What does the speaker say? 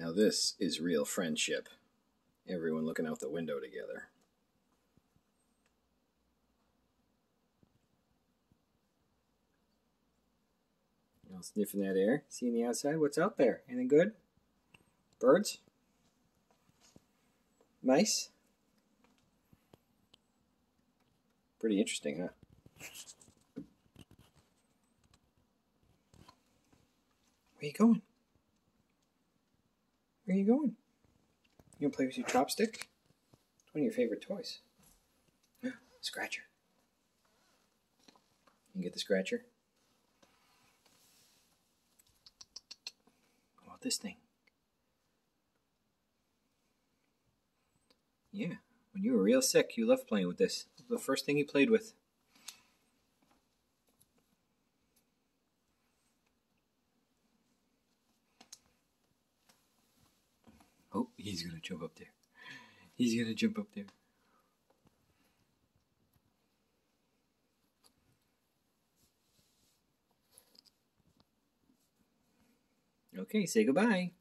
Now this is real friendship. Everyone looking out the window together. You know, sniffing that air, seeing the outside. What's out there? Anything good? Birds? Mice? Pretty interesting, huh? Where you going? Where you going? You gonna play with your chopstick? It's one of your favorite toys. Scratcher. You can get the scratcher? What about this thing? Yeah, when you were real sick, you loved playing with this. This was the first thing you played with. Oh, he's gonna jump up there. He's gonna jump up there. Okay, say goodbye.